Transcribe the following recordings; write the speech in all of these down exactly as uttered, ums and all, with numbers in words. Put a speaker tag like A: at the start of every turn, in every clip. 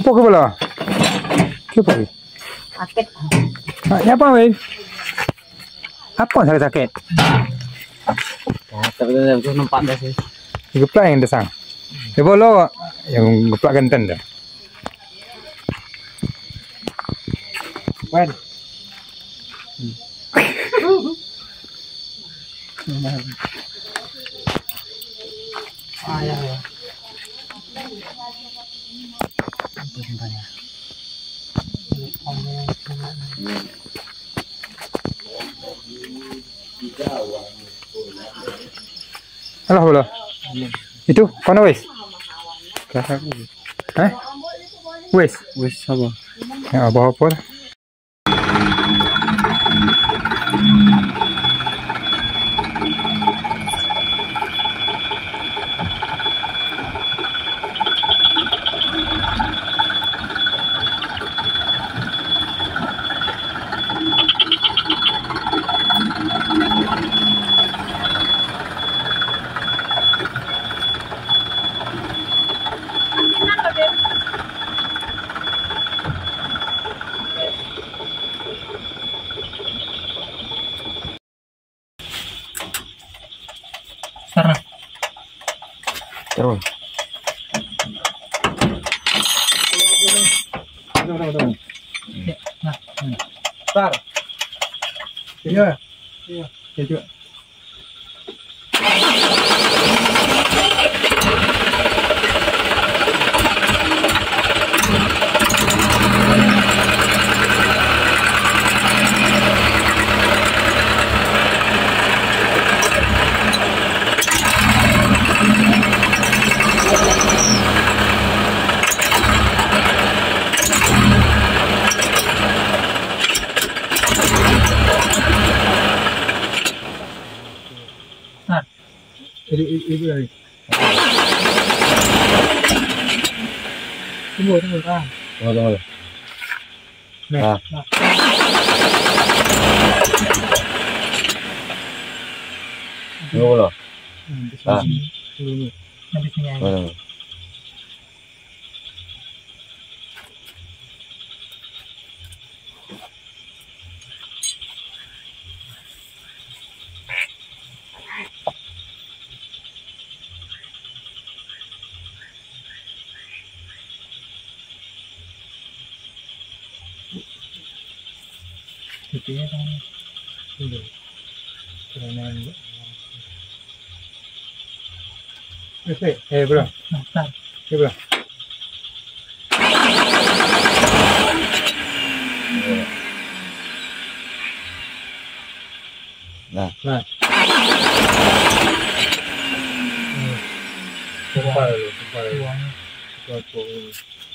A: Apa ke bola? Apa?
B: Sakit.
A: Nah, apa weh? Apa sakit sakit?
B: Ya, tapi itu nampak dah sih.
A: Geplak yang desang. Ya bola yang geplak genten dah. Wen.
B: Ah ya ya.
A: Alah bola. Itu mana wes?
B: Kakak
A: Hah? Wes.
B: wis apa?
A: Ya apa-apa lah.
B: Sarah.
A: Terus.
B: Nah,
A: Tar. Iya. Iya. Ya juga. Ini ini lagi.
B: tunggu tunggu ah.
A: Tunggu tunggu. Nah.
B: Nah.
A: Tunggu loh.
B: Ah. Nanti sini aja. Gitu ya kan. Dulu. Keren Eh, eh, bro. Nah, eh, bro.
A: Nah,
B: nah.
A: Sumpah lu, sumpah lu. Sumpah lu.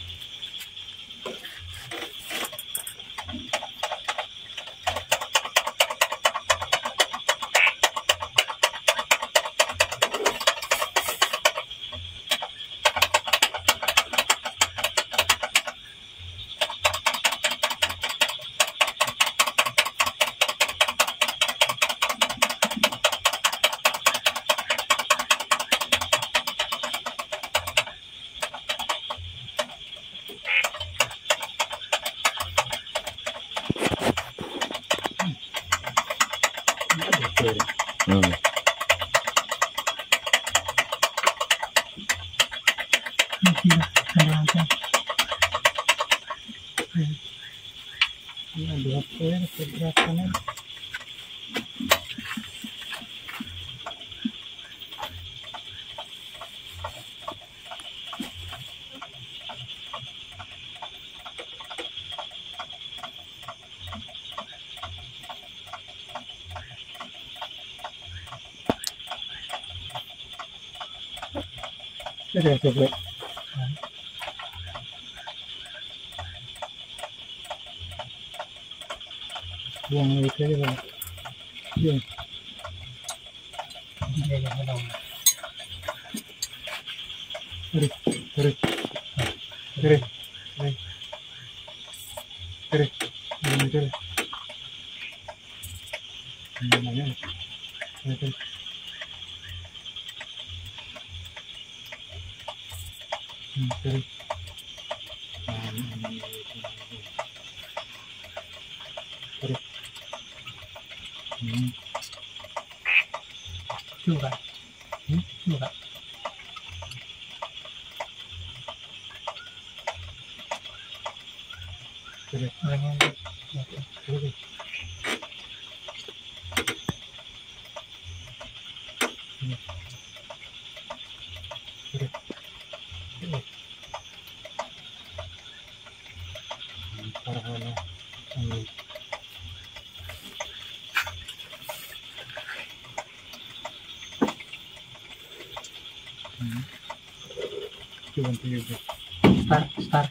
A: Hmm. Ada coba. Buang itu aja bang. Buang. Tarik, tarik, tarik, tarik, tarik, tarik, tarik. Mana? Tarik. Tarik.
B: Hmm. Juga. Hmm? Juga. Terus. Terus. Start, start.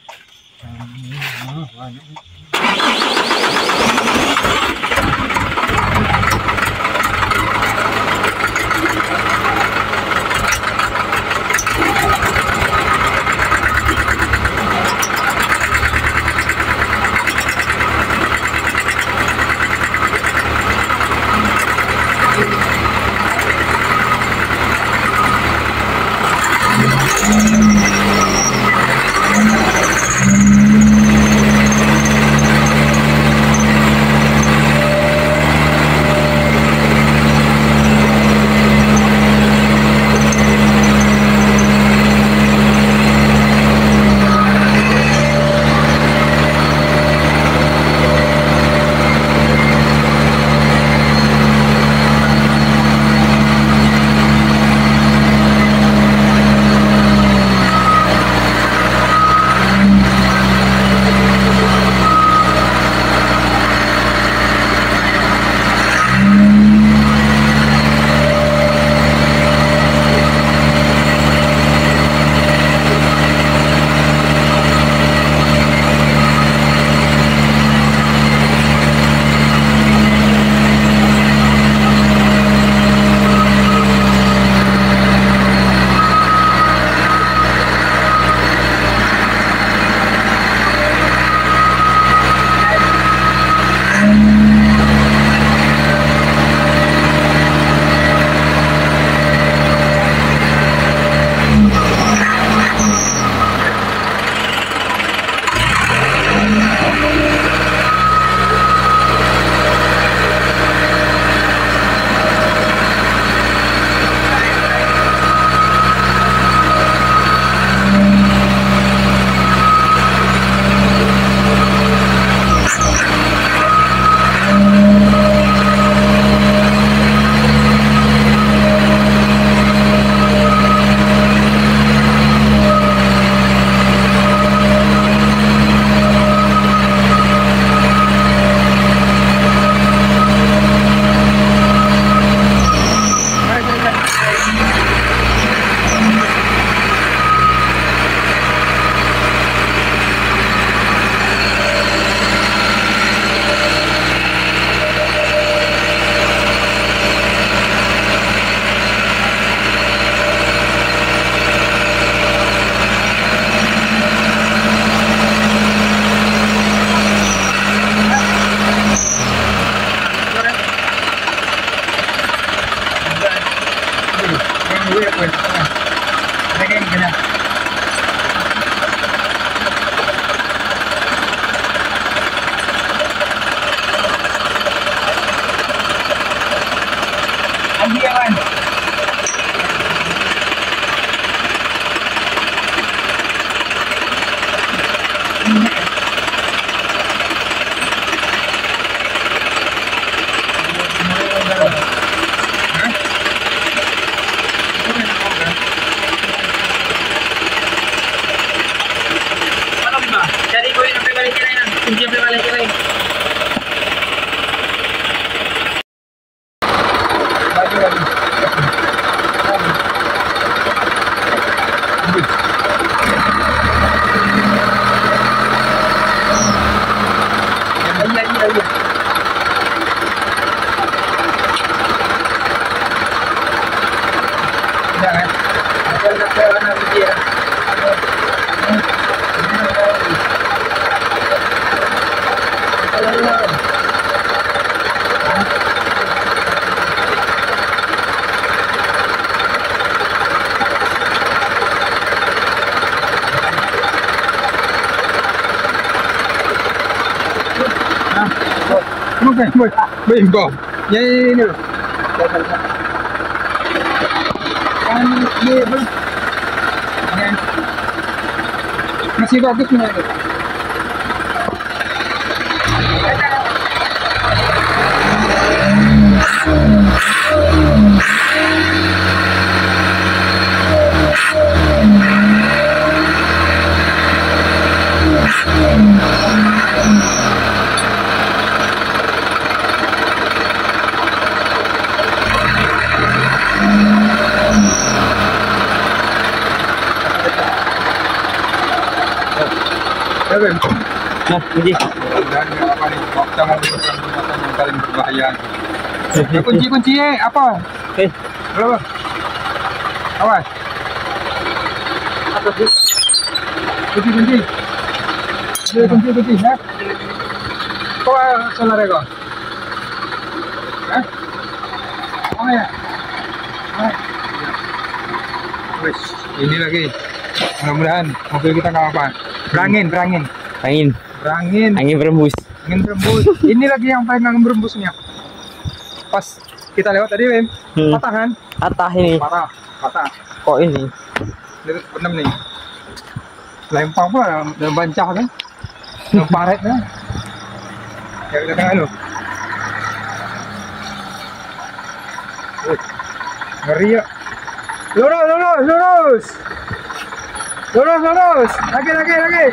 A: Boy, boy, boy, boy. Ya ini loh. Kan ini bro. Ini. Masih bagus nih. Ya,
C: Nah, ini.
A: dan apa nih? Kita mau bikin jembatan yang paling berbahaya. Ya, kunci-kunci apa?
C: Eh,
A: Berapa? Awas.
C: apa sih?
A: Kunci-kunci. Ada kunci-kunci, ya? Kok solar kok? Hah? Oh ya. Oh. Wis, ini lagi. Mudah-mudahan mobil kita nggak apa-apa. Berangin, berangin,
C: Angin,
A: berangin,
C: angin berembus.
A: angin berembus. Ini lagi yang paling angin berembusnya. Pas kita lewat tadi, Wim,
C: Hmm.
A: patah kan?
C: Patah ini.
A: Patah, patah.
C: Kok ini?
A: Ini benem nih. Lempang pula dalam bancah kan? Dalam paret kan? Ya kita tengah lu. Wih, ngeri ya. Lurus, lurus, lurus. Lurus, lurus. Lagi, lagi, lagi.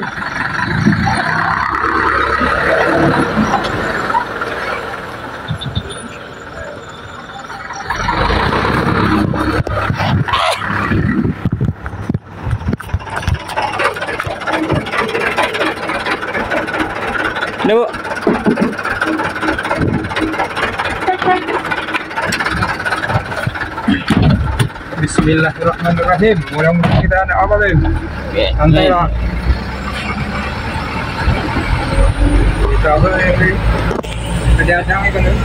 C: Ini, Bu.
A: Bismillahirrahmanirrahim. Mudah-mudahan kita ada apa, Bim? Santai lah. Kita apa ini? Ada ada kan? Bim?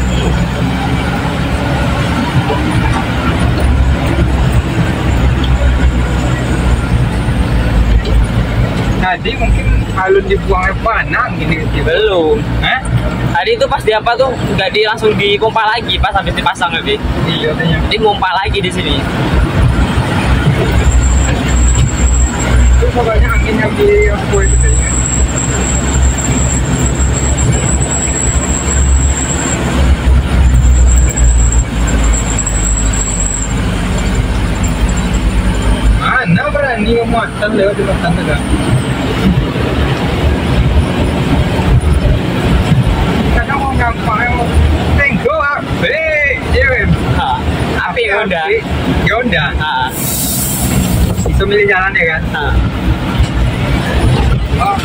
A: Tadi mungkin alun dibuangnya panang gini gitu.
C: Belum.
A: Hah?
C: Tadi itu pas di apa tuh nggak di langsung dipompa lagi pas habis dipasang lebih.
A: Iya katanya.
C: Jadi pompa lagi di sini.
A: Itu pokoknya angin yang di aku itu kayaknya. Mana berani memuatan lewat di rumah tangga? Kadang mau gampang mau tenggo ah, hei, Jim.
C: Ha. Tapi ya udah.
A: Ya udah.
C: Ha.
A: Itu milih jalan ya kan?
C: Ha.
A: Oh.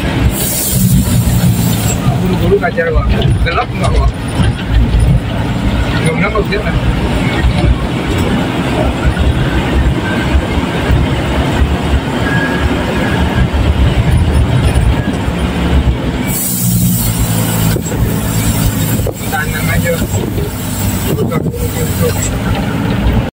A: Buru-buru kacar gua. Gelap enggak gua? Enggak benar kok kan?